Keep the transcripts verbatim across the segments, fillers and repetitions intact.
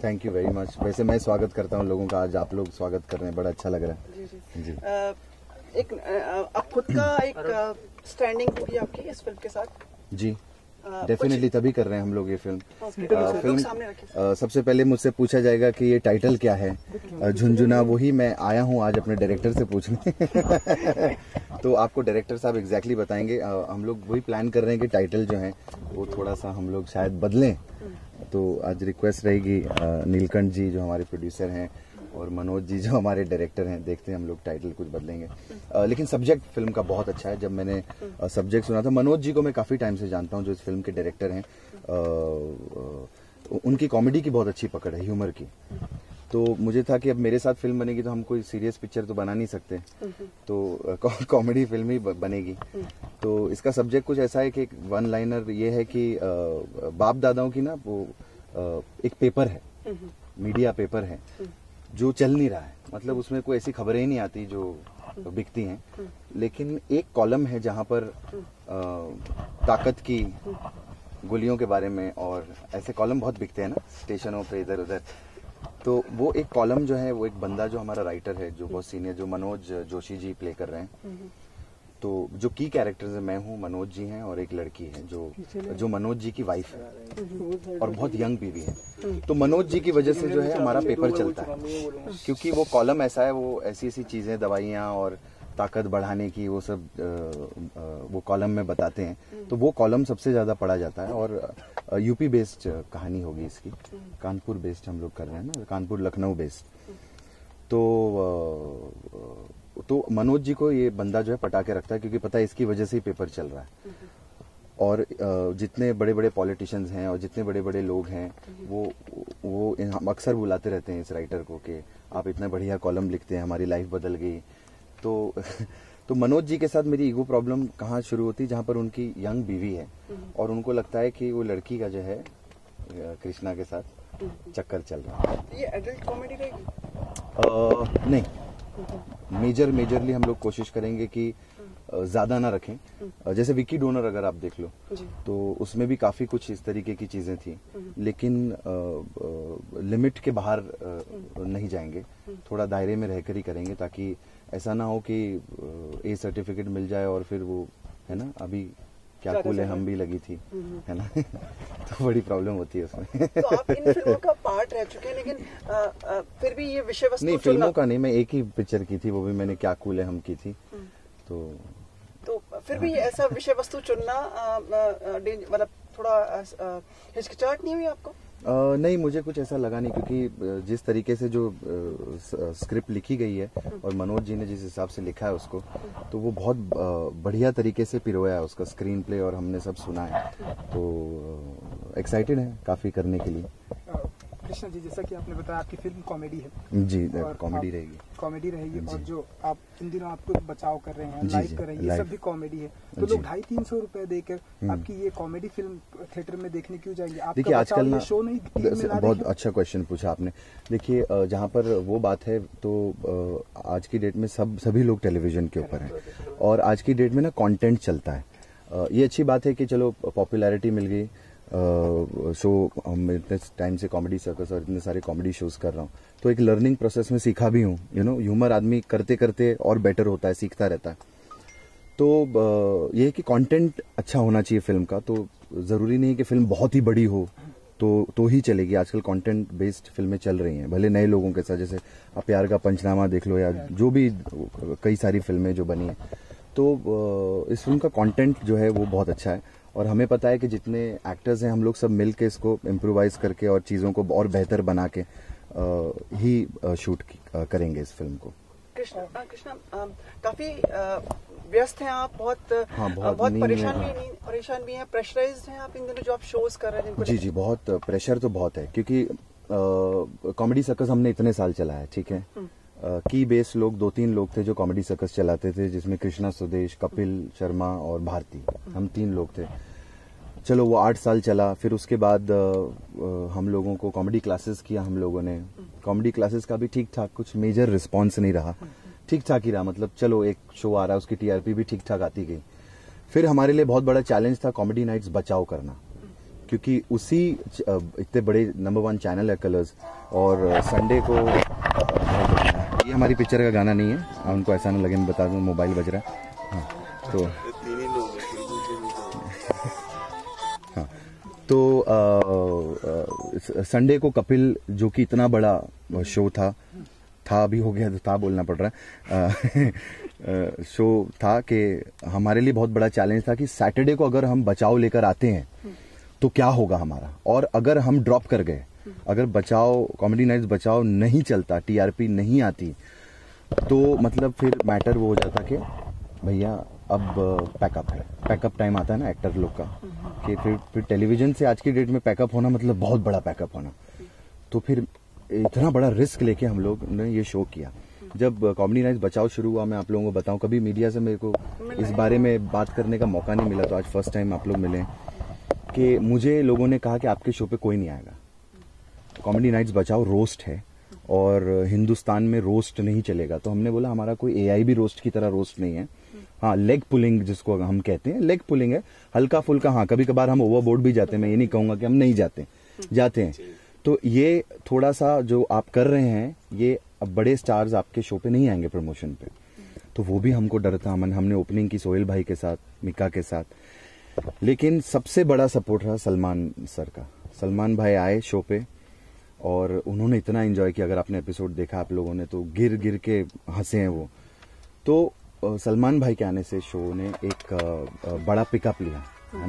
Thank you very much. वैसे मैं स्वागत करता हूँ लोगों का, आज आप लोग स्वागत कर रहे हैं, बड़ा अच्छा लग रहा है। जी जी, जी। आ, एक आप खुद का एक स्टैंडिंग होगी आपकी इस फिल्म के साथ? जी डेफिनेटली, तभी कर रहे हैं हम लोग ये फिल्म। okay. आ, फिल्म सामने आ, सबसे पहले मुझसे पूछा जाएगा कि ये टाइटल क्या है, झुनझुना। वही मैं आया हूँ आज अपने डायरेक्टर से पूछने। तो आपको डायरेक्टर साहब एग्जैक्टली बताएंगे। आ, हम लोग वही प्लान कर रहे हैं कि टाइटल जो है वो थोड़ा सा हम लोग शायद बदलें। तो आज रिक्वेस्ट रहेगी नीलकंठ जी जो हमारे प्रोड्यूसर हैं और मनोज जी जो हमारे डायरेक्टर हैं, देखते हैं हम लोग टाइटल कुछ बदलेंगे। आ, लेकिन सब्जेक्ट फिल्म का बहुत अच्छा है। जब मैंने सब्जेक्ट सुना था, मनोज जी को मैं काफी टाइम से जानता हूं जो इस फिल्म के डायरेक्टर हैं। आ, आ, उनकी कॉमेडी की बहुत अच्छी पकड़ है, ह्यूमर की। तो मुझे था कि अब मेरे साथ फिल्म बनेगी तो हम कोई सीरियस पिक्चर तो बना नहीं सकते, तो कॉमेडी फिल्म ही बनेगी। तो इसका सब्जेक्ट कुछ ऐसा है कि वन लाइनर ये है कि बाप दादाओं की ना वो एक पेपर है, मीडिया पेपर है जो चल नहीं रहा है। मतलब उसमें कोई ऐसी खबरें ही नहीं आती जो बिकती हैं, लेकिन एक कॉलम है जहां पर आ, ताकत की गोलियों के बारे में, और ऐसे कॉलम बहुत बिकते हैं ना स्टेशनों पे इधर उधर। तो वो एक कॉलम जो है, वो एक बंदा जो हमारा राइटर है, जो बहुत सीनियर, जो मनोज जोशी जी प्ले कर रहे हैं। तो जो की कैरेक्टर्स है, मैं हूँ, मनोज जी हैं और एक लड़की है जो जो मनोज जी की वाइफ है और बहुत यंग बीवी है। तो मनोज जी की वजह से जो है हमारा पेपर चलता है, क्योंकि वो कॉलम ऐसा है, वो ऐसी ऐसी चीजें, दवाइयाँ और ताकत बढ़ाने की वो सब वो कॉलम में बताते हैं। तो वो कॉलम सबसे ज्यादा पढ़ा जाता है। और यूपी बेस्ड कहानी होगी इसकी, कानपुर बेस्ड हम लोग कर रहे हैं ना, कानपुर लखनऊ बेस्ड। तो तो मनोज जी को ये बंदा जो है पटा के रखता है, क्योंकि पता है इसकी वजह से ही पेपर चल रहा है। और जितने बड़े बड़े पॉलिटिशियंस हैं और जितने बड़े बड़े लोग हैं, वो वो हम अक्सर बुलाते रहते हैं इस राइटर को कि आप इतना बढ़िया कॉलम लिखते हैं, हमारी लाइफ बदल गई। तो तो मनोज जी के साथ मेरी ईगो प्रॉब्लम कहाँ शुरू होती, जहाँ पर उनकी यंग बीवी है और उनको लगता है कि वो लड़की का जो है कृष्णा के साथ चक्कर चल रहा है। ये एडल्ट कॉमेडी रहेगी? नहीं, मेजर मेजरली हम लोग कोशिश करेंगे कि ज्यादा ना रखें। जैसे विकी डोनर अगर आप देख लो तो उसमें भी काफी कुछ इस तरीके की चीजें थी, लेकिन लिमिट के बाहर नहीं जाएंगे, थोड़ा दायरे में रहकर ही करेंगे, ताकि ऐसा ना हो कि ए सर्टिफिकेट मिल जाए और फिर वो है ना, अभी क्या कूल है हम भी लगी थी, है ना। तो बड़ी प्रॉब्लम होती है उसमें। तो आप इन फिल्मों का पार्ट रह चुके हैं, लेकिन आ, आ, फिर भी ये विषय वस्तु नहीं, फिल्मों का नहीं, मैं एक ही पिक्चर की थी, वो भी मैंने क्या कूल है हम की थी। तो तो फिर भी ऐसा विषय वस्तु चुनना मतलब थोड़ा हिचकिचाहट नहीं हुई आपको? Uh, नहीं, मुझे कुछ ऐसा लगा नहीं, क्योंकि जिस तरीके से जो स्क्रिप्ट लिखी गई है और मनोज जी ने जिस हिसाब से लिखा है उसको, तो वो बहुत बढ़िया तरीके से पिरोया है उसका स्क्रीन प्ले, और हमने सब सुना है। तो एक्साइटेड है काफी करने के लिए। कृष्णा जी, जैसा कि आपने बताया आपकी फिल्म कॉमेडी है। जी, कॉमेडी रहेगी। कॉमेडी रहेगी और जो आप इन दिनों आपको बचाव कर रहे हैं, लाइव कर रहे हैं, ये सब भी कॉमेडी है। तो लोग ढाई तीन सौ रुपए देकर आपकी ये कॉमेडी फिल्म थिएटर में देखने क्यों जाएंगे? देखिए आजकल ना, शो नहीं, बहुत अच्छा क्वेश्चन पूछा आपने। देखिए जहाँ पर वो बात है, तो आज की डेट में सब सभी लोग टेलीविजन के ऊपर हैं, और आज की डेट में ना कंटेंट चलता है। ये अच्छी बात है कि चलो पॉपुलैरिटी मिल गई, शो हम इतने टाइम से कॉमेडी सर्कस और इतने सारे कॉमेडी शोज कर रहा हूँ, तो एक लर्निंग प्रोसेस में सीखा भी हूँ। यू नो, ह्यूमर आदमी करते करते और बेटर होता है, सीखता रहता है। तो ये है कि कंटेंट अच्छा होना चाहिए फिल्म का। तो जरूरी नहीं है कि फिल्म बहुत ही बड़ी हो तो तो ही चलेगी। आजकल कंटेंट बेस्ड फिल्में चल रही हैं, भले नए लोगों के साथ, जैसे आप प्यार का पंचनामा देख लो, या जो भी कई सारी फिल्में जो बनी है। तो इस फिल्म का कंटेंट जो है वो बहुत अच्छा है, और हमें पता है कि जितने एक्टर्स हैं हम लोग सब मिल के इसको इम्प्रोवाइज करके और चीज़ों को और बेहतर बना के आ, ही आ, शूट करेंगे इस फिल्म को। कृष्णा कृष्णा काफी व्यस्त हैं आप, बहुत हाँ, बहुत, बहुत परेशान भी परेशान भी हैं, प्रेशराइज्ड हैं आप इन दिनों जो आप शोज कर रहे हैं? जी जी, बहुत प्रेशर तो बहुत है, क्योंकि कॉमेडी सर्कस हमने इतने साल चलाया है, ठीक है। की बेस लोग दो तीन लोग थे जो कॉमेडी सर्कस चलाते थे, जिसमें कृष्णा सुदेश, कपिल शर्मा और भारती, हम तीन लोग थे। चलो वो आठ साल चला, फिर उसके बाद आ, आ, हम लोगों को कॉमेडी क्लासेस किया हम लोगों ने। कॉमेडी क्लासेस का भी ठीक ठाक कुछ मेजर रिस्पांस नहीं रहा, ठीक ठाक ही रहा, मतलब चलो एक शो आ रहा है, उसकी टीआरपी भी ठीक ठाक आती गई। फिर हमारे लिए बहुत बड़ा चैलेंज था कॉमेडी नाइट्स बचाव करना, क्योंकि उसी इतने बड़े नंबर वन चैनल है कलर्स, और संडे को ये हमारी पिक्चर का गाना नहीं है, उनको ऐसा ना लगे मैं बता दूं मोबाइल बज रहा है। हाँ तो हाँ तो संडे को कपिल जो कि इतना बड़ा शो था था अभी हो गया तो था बोलना पड़ रहा है शो था कि हमारे लिए बहुत बड़ा चैलेंज था कि सैटरडे को अगर हम बचाओ लेकर आते हैं तो क्या होगा हमारा, और अगर हम ड्रॉप कर गए, अगर बचाओ कॉमेडी नाइट्स बचाओ नहीं चलता, टीआरपी नहीं आती, तो मतलब फिर मैटर वो हो जाता कि भैया अब पैकअप है, पैकअप टाइम आता है ना एक्टर लोग का, कि फिर फिर टेलीविजन से आज की डेट में पैकअप होना मतलब बहुत बड़ा पैकअप होना। तो फिर इतना बड़ा रिस्क लेके हम लोग ने ये शो किया। जब कॉमेडी नाइट्स बचाओ शुरू हुआ, मैं आप लोगों को बताऊं, कभी मीडिया से मेरे को इस बारे में बात करने का मौका नहीं मिला, तो आज फर्स्ट टाइम आप लोग मिले कि मुझे लोगों ने कहा कि आपके शो पे कोई नहीं आएगा, कॉमेडी नाइट्स बचाओ रोस्ट है और हिंदुस्तान में रोस्ट नहीं चलेगा। तो हमने बोला हमारा कोई एआई भी रोस्ट की तरह रोस्ट नहीं है, हाँ लेग पुलिंग जिसको हम कहते हैं, लेग पुलिंग है, हल्का फुल्का, हाँ कभी कभार हम ओवरबोर्ड भी जाते हैं, मैं ये नहीं कहूंगा कि हम नहीं जाते, जाते हैं। तो ये थोड़ा सा जो आप कर रहे हैं, ये अब बड़े स्टार्स आपके शो पे नहीं आएंगे प्रमोशन पे, तो वो भी हमको डर था। हमने हमने ओपनिंग की सोहेल भाई के साथ, मिका के साथ, लेकिन सबसे बड़ा सपोर्ट रहा सलमान सर का। सलमान भाई आए शो पे और उन्होंने इतना एंजॉय किया, अगर आपने एपिसोड देखा आप लोगों ने तो गिर गिर के हंसे हैं वो। तो सलमान भाई के आने से शो ने एक बड़ा पिकअप लिया, है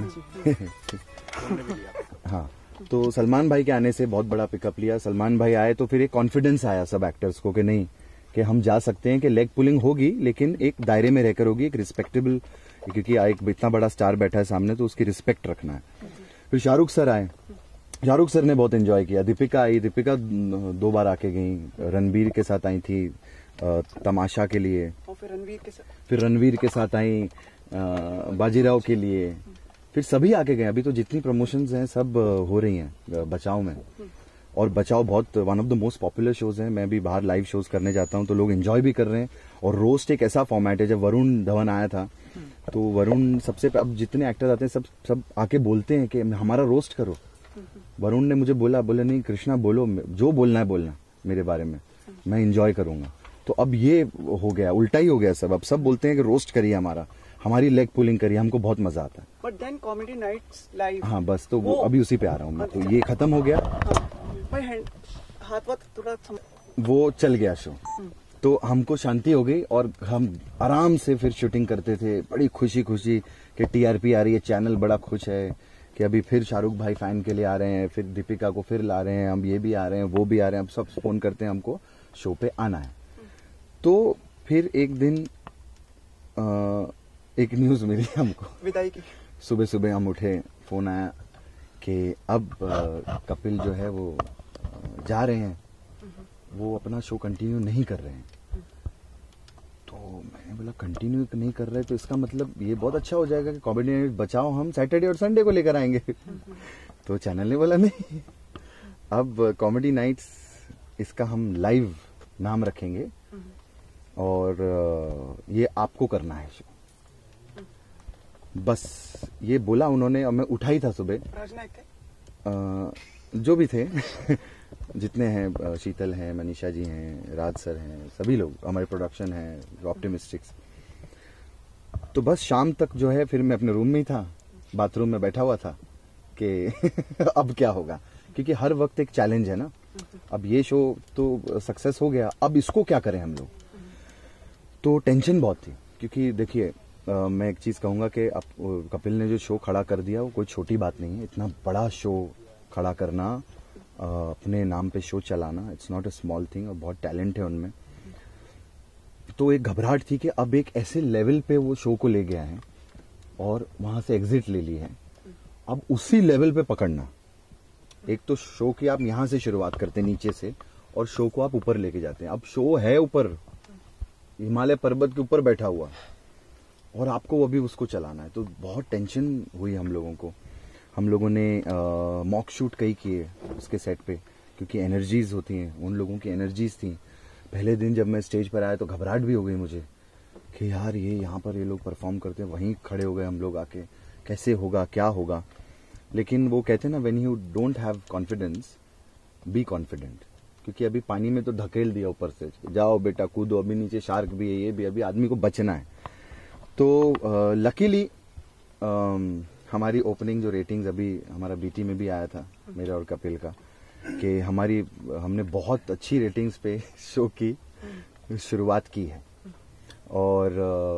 ना। हाँ, तो सलमान भाई के आने से बहुत बड़ा पिकअप लिया। सलमान भाई आए तो फिर एक कॉन्फिडेंस आया सब एक्टर्स को कि नहीं, कि हम जा सकते हैं, कि लेग पुलिंग होगी लेकिन एक दायरे में रहकर होगी, एक रिस्पेक्टेबल, क्योंकि एक इतना बड़ा स्टार बैठा है सामने तो उसकी रिस्पेक्ट रखना है। फिर शाहरुख सर आए, शाहरुख सर ने बहुत एंजॉय किया। दीपिका आई, दीपिका दो बार आके गई, रणबीर के साथ आई थी तमाशा के लिए, और फिर रणवीर के साथ फिर रणवीर के साथ आई बाजीराव के लिए, फिर सभी आके गए। अभी तो जितनी प्रमोशंस हैं सब हो रही हैं बचाओ में, और बचाओ बहुत one of the most popular shows है। मैं भी बाहर लाइव शोज करने जाता हूं तो लोग एंजॉय भी कर रहे हैं। और रोस्ट एक ऐसा फॉर्मेट है, जब वरुण धवन आया था तो वरुण सबसे, अब जितने एक्टर आते हैं सब सब आके बोलते हैं कि हमारा रोस्ट करो। वरुण ने मुझे बोला, बोले नहीं कृष्णा बोलो, जो बोलना है बोलना मेरे बारे में, मैं एंजॉय करूंगा। तो अब ये हो गया, उल्टा ही हो गया सब, अब सब बोलते हैं कि रोस्ट करिए हमारा, हमारी लेग पुलिंग करिए, हमको बहुत मजा आता है। But then comedy nights live, हाँ बस, तो वो अभी उसी पे आ रहा हूँ मैं, तो ये खत्म हो गया। हाँ, हाथ वाथ थोड़ा वो चल गया शो, तो हमको शांति हो गई और हम आराम से फिर शूटिंग करते थे, बड़ी खुशी खुशी कि टीआरपी आ रही है, चैनल बड़ा खुश है कि अभी फिर शाहरुख भाई फैन के लिए आ रहे हैं, फिर दीपिका को फिर ला रहे हैं, हम ये भी आ रहे हैं, वो भी आ रहे हैं, अब सब फोन करते हैं हमको शो पे आना है। तो फिर एक दिन आ, एक न्यूज मिली हमको विदाई की, सुबह सुबह हम उठे, फोन आया कि अब आ, कपिल जो है वो आ, जा रहे हैं, वो अपना शो कंटिन्यू नहीं कर रहे हैं। तो मैंने बोला कंटिन्यू नहीं कर रहे तो इसका मतलब ये बहुत अच्छा हो जाएगा कि कॉमेडी नाइट बचाओ हम सैटरडे और संडे को लेकर आएंगे। तो चैनल ने बोला नहीं, अब कॉमेडी नाइट्स इसका हम लाइव नाम रखेंगे और ये आपको करना है शो, बस ये बोला उन्होंने। और मैं उठा ही था सुबह, राजनायक थे जो भी थे जितने हैं, शीतल हैं, मनीषा जी हैं, राज सर हैं, सभी लोग, हमारे प्रोडक्शन है, ऑप्टिमिस्टिक्स। तो बस शाम तक जो है फिर मैं अपने रूम में ही था, बाथरूम में बैठा हुआ था कि अब क्या होगा, क्योंकि हर वक्त एक चैलेंज है ना। अब ये शो तो सक्सेस हो गया, अब इसको क्या करें हम लोग। तो टेंशन बहुत थी, क्योंकि देखिए मैं एक चीज कहूंगा कि अब कपिल ने जो शो खड़ा कर दिया वो कोई छोटी बात नहीं है। इतना बड़ा शो खड़ा करना, अपने नाम पे शो चलाना, it's not a small thing, और बहुत टैलेंट है उनमें। तो एक घबराहट थी कि अब एक ऐसे लेवल पे वो शो को ले गया है और वहां से एग्जिट ले ली है, अब उसी लेवल पे पकड़ना। एक तो शो की आप यहां से शुरुआत करते हैं नीचे से, और शो को आप ऊपर लेके जाते हैं। अब शो है ऊपर, हिमालय पर्वत के ऊपर बैठा हुआ, और आपको अभी उसको चलाना है। तो बहुत टेंशन हुई हम लोगों को। हम लोगों ने मॉक शूट कई किए उसके सेट पे, क्योंकि एनर्जीज होती हैं, उन लोगों की एनर्जीज थी। पहले दिन जब मैं स्टेज पर आया तो घबराहट भी हो गई मुझे कि यार ये यहाँ पर ये लोग परफॉर्म करते हैं, वहीं खड़े हो गए हम लोग आके, कैसे होगा क्या होगा। लेकिन वो कहते हैं ना, when you don't have confidence be confident, क्योंकि अभी पानी में तो धकेल दिया ऊपर से, जाओ बेटा कूदो, अभी नीचे शार्क भी है, ये भी, अभी आदमी को बचना है। तो लकीली हमारी ओपनिंग जो रेटिंग्स अभी हमारा बीटी में भी आया था, मेरा और कपिल का, कि हमारी हमने बहुत अच्छी रेटिंग्स पे शो की शुरुआत की है। और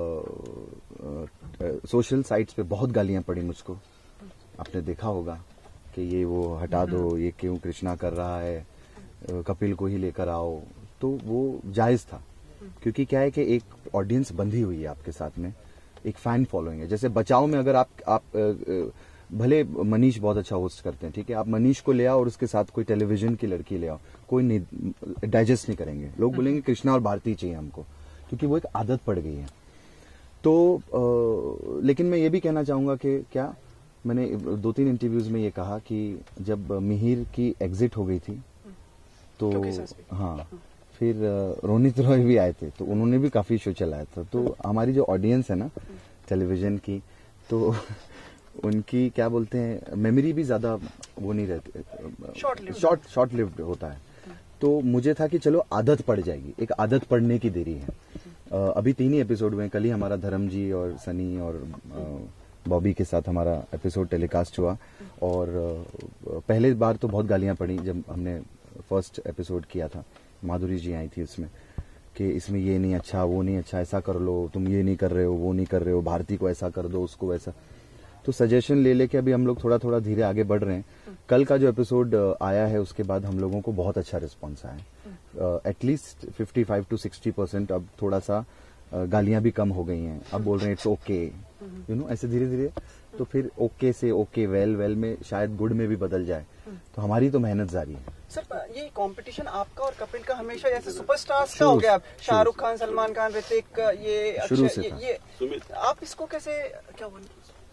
सोशल साइट्स पे बहुत गालियां पड़ी मुझको, आपने देखा होगा कि ये वो हटा दो, ये क्यों कृष्णा कर रहा है, कपिल को ही लेकर आओ। तो वो जायज था, क्योंकि क्या है कि एक ऑडियंस बंधी हुई है आपके साथ में, एक फैन फॉलोइंग है। जैसे बचाओ में अगर आप आप भले मनीष बहुत अच्छा होस्ट करते हैं, ठीक है, आप मनीष को ले आओ और उसके साथ कोई टेलीविजन की लड़की ले आओ, कोई नहीं डाइजेस्ट नहीं करेंगे, लोग बोलेंगे कृष्णा और भारती चाहिए हमको, क्योंकि वो एक आदत पड़ गई है। तो आ, लेकिन मैं ये भी कहना चाहूंगा कि क्या, मैंने दो तीन इंटरव्यूज में ये कहा कि जब मिहिर की एग्जिट हो गई थी तो हाँ, फिर रोनित रॉय भी आए थे, तो उन्होंने भी काफी शो चलाया था। तो हमारी जो ऑडियंस है ना टेलीविजन की, तो उनकी क्या बोलते हैं, मेमोरी भी ज्यादा वो नहीं रहती, शॉर्ट शॉर्ट लिव्ड होता है। तो मुझे था कि चलो आदत पड़ जाएगी, एक आदत पड़ने की देरी है। अभी तीन ही एपिसोड हुए, कल ही हमारा धर्म जी और सनी और बॉबी के साथ हमारा एपिसोड टेलीकास्ट हुआ। और पहले बार तो बहुत गालियां पड़ी जब हमने फर्स्ट एपिसोड किया था, माधुरी जी आई थी उसमें कि इसमें ये नहीं अच्छा, वो नहीं अच्छा, ऐसा कर लो, तुम ये नहीं कर रहे हो, वो नहीं कर रहे हो, भारती को ऐसा कर दो, उसको वैसा। तो सजेशन ले लेके अभी हम लोग थोड़ा थोड़ा धीरे आगे बढ़ रहे हैं। कल का जो एपिसोड आया है उसके बाद हम लोगों को बहुत अच्छा रिस्पॉन्स आया है, at least fifty five to sixty percent. अब थोड़ा सा गालियां भी कम हो गई हैं, अब बोल रहे हैं इट्स ओके, यू नो, ऐसे धीरे धीरे। तो फिर ओके से ओके, वेल वेल में शायद गुड में भी बदल जाए। तो हमारी तो मेहनत जारी है। सर, ये कंपटीशन आपका और कपिल का हमेशा जैसे सुपरस्टार्स का हो गया, शाहरुख खान, सलमान खान, ऋतिक, ये शुरू से ये, ये आप इसको कैसे, क्या बोल,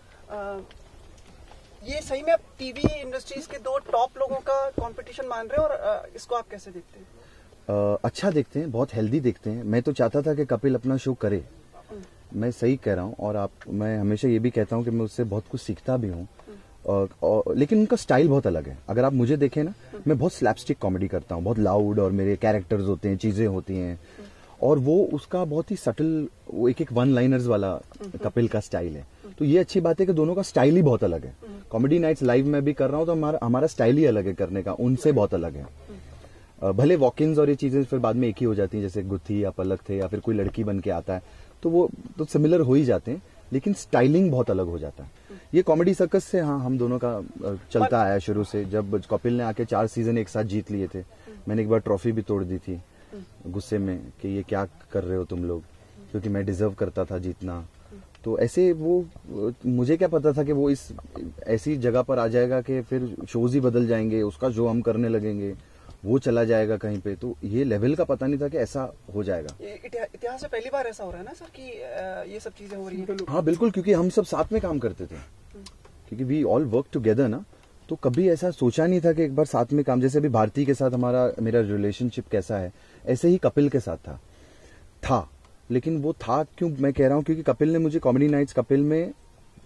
ये सही में आप टीवी इंडस्ट्रीज के दो टॉप लोगों का कंपटीशन मान रहे हैं, और आ, इसको आप कैसे देखते हैं? Uh, अच्छा देखते हैं, बहुत हेल्दी देखते हैं। मैं तो चाहता था कि कपिल अपना शो करे, मैं सही कह रहा हूँ। और आप, मैं हमेशा ये भी कहता हूँ कि मैं उससे बहुत कुछ सीखता भी हूँ। और, और लेकिन उनका स्टाइल बहुत अलग है। अगर आप मुझे देखें ना, मैं बहुत स्लैपस्टिक कॉमेडी करता हूँ, बहुत लाउड, और मेरे कैरेक्टर्स होते हैं, चीजें होती हैं, और वो उसका बहुत ही सटल, वो एक एक वन लाइनर्स वाला कपिल का स्टाइल है। तो ये अच्छी बात है कि दोनों का स्टाइल ही बहुत अलग है। कॉमेडी नाइट्स लाइव में भी कर रहा हूँ तो हमारा हमारा स्टाइल ही अलग है करने का, उनसे बहुत अलग है। भले वॉकिंग्स और ये चीजें फिर बाद में एक ही हो जाती हैं, जैसे गुत्थी या पलक थे, या फिर कोई लड़की बन के आता है, तो वो तो सिमिलर हो ही जाते हैं, लेकिन स्टाइलिंग बहुत अलग हो जाता है। ये कॉमेडी सर्कस से हाँ हम दोनों का चलता आया शुरू से। जब कपिल ने आके चार सीजन एक साथ जीत लिए थे, मैंने एक बार ट्रॉफी भी तोड़ दी थी गुस्से में कि ये क्या कर रहे हो तुम लोग, क्योंकि मैं डिजर्व करता था जीतना। तो ऐसे वो, मुझे क्या पता था कि वो इस ऐसी जगह पर आ जाएगा कि फिर शोज ही बदल जाएंगे, उसका शो हम करने लगेंगे, वो चला जाएगा कहीं पे। तो ये लेवल का पता नहीं था कि ऐसा हो जाएगा। इतिहास में पहली बार ऐसा हो रहा है ना सर कि ये सब चीजें हो रही हैं? हाँ बिल्कुल, क्योंकि हम सब साथ में काम करते थे, क्योंकि वी ऑल वर्क टुगेदर ना। तो कभी ऐसा सोचा नहीं था कि एक बार साथ में काम, जैसे अभी भारती के साथ हमारा मेरा रिलेशनशिप कैसा है, ऐसे ही कपिल के साथ था था लेकिन वो था क्यों मैं कह रहा हूँ, क्योंकि कपिल ने मुझे कॉमेडी नाइट्स कपिल में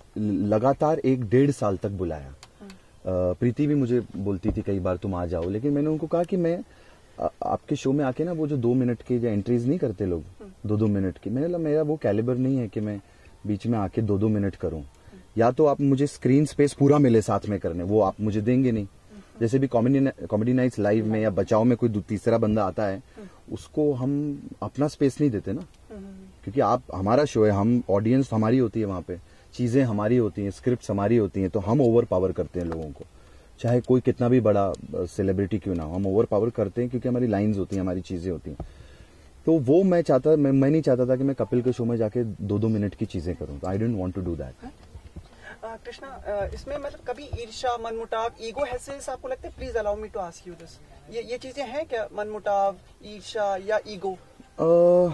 लगातार एक डेढ़ साल तक बुलाया। प्रीति भी मुझे बोलती थी कई बार तुम आ जाओ, लेकिन मैंने उनको कहा कि मैं आ, आपके शो में आके ना वो जो दो मिनट के जो एंट्रीज नहीं करते लोग, दो दो मिनट की, मैंने मेरा वो कैलिबर नहीं है कि मैं बीच में आके दो दो मिनट करूं। या तो आप मुझे स्क्रीन स्पेस पूरा मिले साथ में करने, वो आप मुझे देंगे नहीं। जैसे भी कॉमेडी कॉमेडी नाइट्स लाइव में या बचाओ में कोई तीसरा बंदा आता है, उसको हम अपना स्पेस नहीं देते ना, क्योंकि आप हमारा शो है, हम ऑडियंस हमारी होती है, वहां पे चीजें हमारी होती हैं, स्क्रिप्ट हमारी होती हैं, तो हम ओवर पावर करते हैं लोगों को, चाहे कोई कितना भी बड़ा सेलिब्रिटी क्यों ना हो, हम ओवर पावर करते हैं क्योंकि हमारी लाइंस होती हैं, हमारी चीजें होती हैं। तो वो मैं चाहता मैं, मैं नहीं चाहता था कि मैं कपिल के शो में जाके दो दो मिनट की चीजें करूं, तो I don't want to do that. Krishna, इसमें मतलब कभी ईर्ष्या, मनमुटाव, ईगो हैसेस आपको लगता है? Please allow me to ask you this, ये ये चीजें हैं क्या, मनमुटाव, ईर्ष्या या ईगो? uh,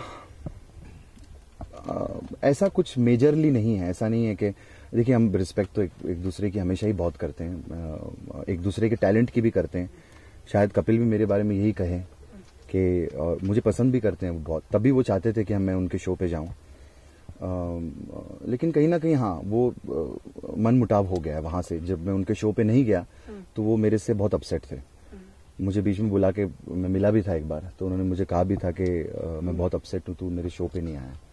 uh, ऐसा कुछ मेजरली नहीं है। ऐसा नहीं है कि, देखिए हम रिस्पेक्ट तो एक, एक दूसरे की हमेशा ही बहुत करते हैं, एक दूसरे के टैलेंट की भी करते हैं। शायद कपिल भी मेरे बारे में यही कहे कि, और मुझे पसंद भी करते हैं बहुत, तभी वो चाहते थे कि मैं उनके शो पे जाऊं। लेकिन कहीं ना कहीं हाँ वो मन मुटाव हो गया है वहां से। जब मैं उनके शो पे नहीं गया तो वो मेरे से बहुत अपसेट थे। मुझे बीच में बुला के, मैं मिला भी था एक बार, तो उन्होंने मुझे कहा भी था कि मैं बहुत अपसेट हूँ, तू मेरे शो पे नहीं आया।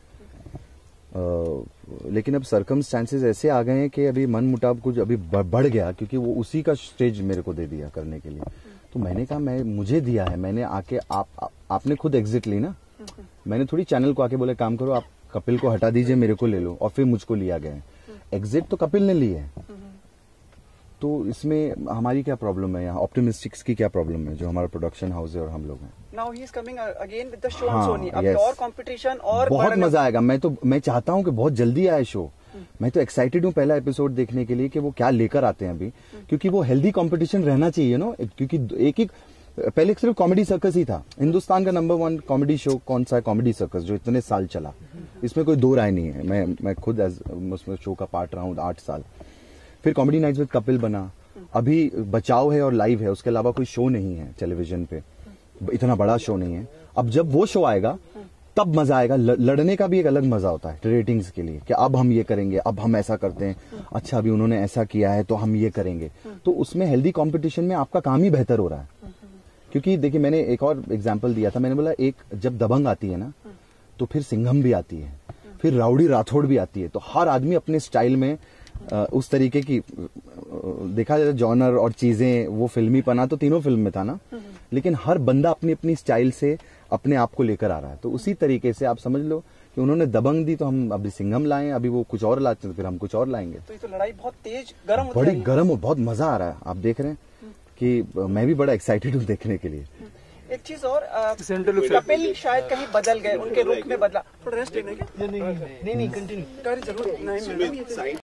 Uh, लेकिन अब सर्कमस्टेंसेस ऐसे आ गए हैं कि अभी मन मुटाव कुछ अभी बढ़ गया, क्योंकि वो उसी का स्टेज मेरे को दे दिया करने के लिए। तो मैंने कहा मैं मुझे दिया है, मैंने आके आप, आप आपने खुद एग्जिट ली ना। मैंने थोड़ी चैनल को आके बोले काम करो, आप कपिल को हटा दीजिए, मेरे को ले लो, और फिर मुझको लिया गया है। एग्जिट तो कपिल ने ली है। तो इसमें हमारी क्या प्रॉब्लम है, यहाँ ऑप्टिमिस्टिक्स की क्या प्रॉब्लम है, जो हमारा प्रोडक्शन हाउस है और हम लोग हैं। Now he is coming again with the show on हाँ, सोनी। अब yes. और कंपटीशन और बहुत मजा आएगा। मैं तो मैं चाहता हूँ कि बहुत जल्दी आए शो। मैं तो एक्साइटेड हूँ पहला एपिसोड देखने के लिए कि वो क्या लेकर आते हैं अभी, क्योंकि वो हेल्दी कंपटीशन रहना चाहिए ना। क्योंकि एक एक पहले सिर्फ कॉमेडी सर्कस ही था। हिंदुस्तान का नंबर वन कॉमेडी शो कौन सा है? कॉमेडी सर्कस, जो इतने साल चला। इसमें कोई दो राय नहीं है। मैं मैं खुद उसमें शो का पार्ट रहा हूँ आठ साल। फिर कॉमेडी नाइट्स विद कपिल बना। अभी बचाव है और लाइव है, उसके अलावा कोई शो नहीं है टेलीविजन पे, इतना बड़ा शो नहीं है। अब जब वो शो आएगा तब मजा आएगा। लड़ने का भी एक अलग मजा होता है रेटिंग्स के लिए, कि अब हम ये करेंगे, अब हम ऐसा करते हैं, अच्छा अभी उन्होंने ऐसा किया है तो हम ये करेंगे। तो उसमें हेल्दी कंपटीशन में आपका काम ही बेहतर हो रहा है। क्योंकि देखिए, मैंने एक और एग्जांपल दिया था, मैंने बोला एक जब दबंग आती है ना, तो फिर सिंघम भी आती है, फिर राउडी राठौड़ भी आती है। तो हर आदमी अपने स्टाइल में उस तरीके की, देखा जाए जॉनर और चीजें, वो फिल्मी पना तो तीनों फिल्म में था ना, लेकिन हर बंदा अपनी अपनी स्टाइल से अपने आप को लेकर आ रहा है। तो उसी तरीके से आप समझ लो कि उन्होंने दबंग दी तो हम अभी सिंघम लाए, अभी वो कुछ और लाते तो फिर हम कुछ और लाएंगे। तो ये तो लड़ाई बहुत तेज गर्म होती बड़ी गर्म हो, बहुत मजा आ रहा है। आप देख रहे हैं कि मैं भी बड़ा एक्साइटेड हूँ देखने के लिए। एक चीज और, कपिल शायद कहीं बदल गए, उनके रुख में बदला। थोड़ा रेस्ट लेने के? नहीं नहीं कंटिन्यू।